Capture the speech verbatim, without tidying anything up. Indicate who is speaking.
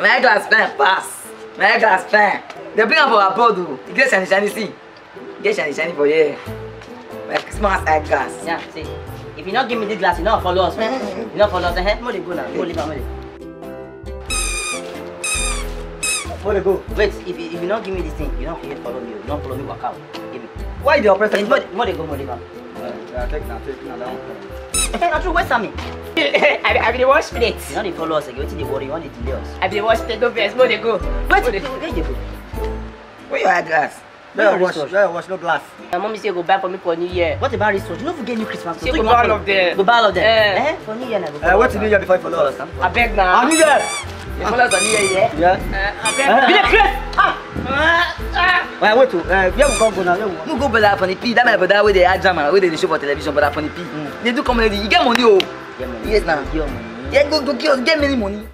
Speaker 1: My glass pen pass. My glass pen. They bring up for a board. You get shiny shiny see. Get shiny shiny for here. My Christmas eye glass.
Speaker 2: Yeah, see. If you not give me this glass, you not follow us. You not follow us. Eh? More they go now. Go leave am. More they go. Wait, if you, if you not give me this thing, you not follow me. You not follow me. Walk out. Give me.
Speaker 1: Why the oppressor?
Speaker 2: More more they go. More they go.
Speaker 1: Yeah, take now, take now.
Speaker 2: Eh, not true. Where's Sammy?
Speaker 3: I I be the wash plate.
Speaker 2: You know they follow us again. What they worry? You want to delay us?
Speaker 3: I be the wash plate. Don't vex. More they go.
Speaker 2: Wait, where they go?
Speaker 1: Where your eye glass?
Speaker 2: Where wash?
Speaker 1: Where wash no glass?
Speaker 3: My mommy say go buy for me for New Year.
Speaker 2: What about research? You don't forget new Christmas.
Speaker 3: Say go buy all of them.
Speaker 2: Go buy all of them.
Speaker 3: Eh.
Speaker 2: Eh? For New Year, na go.
Speaker 1: Uh, what did you do before you follow us?
Speaker 3: I beg now.
Speaker 1: I need that.
Speaker 3: You follow us on New Year, yeah?
Speaker 1: Yeah.
Speaker 3: Uh, I beg
Speaker 1: Uh,
Speaker 3: now.
Speaker 1: be the crate.
Speaker 3: Ah. Ah.
Speaker 1: Wait, wait to. Uh, where we go go now? You go brother Funny P. That my brother where they are drama, where they show for television, brother Funny P. They do comedy. You get money, oh.
Speaker 2: Get money.
Speaker 1: Yes, now.
Speaker 2: Get money.
Speaker 1: Yeah, go go get get many money.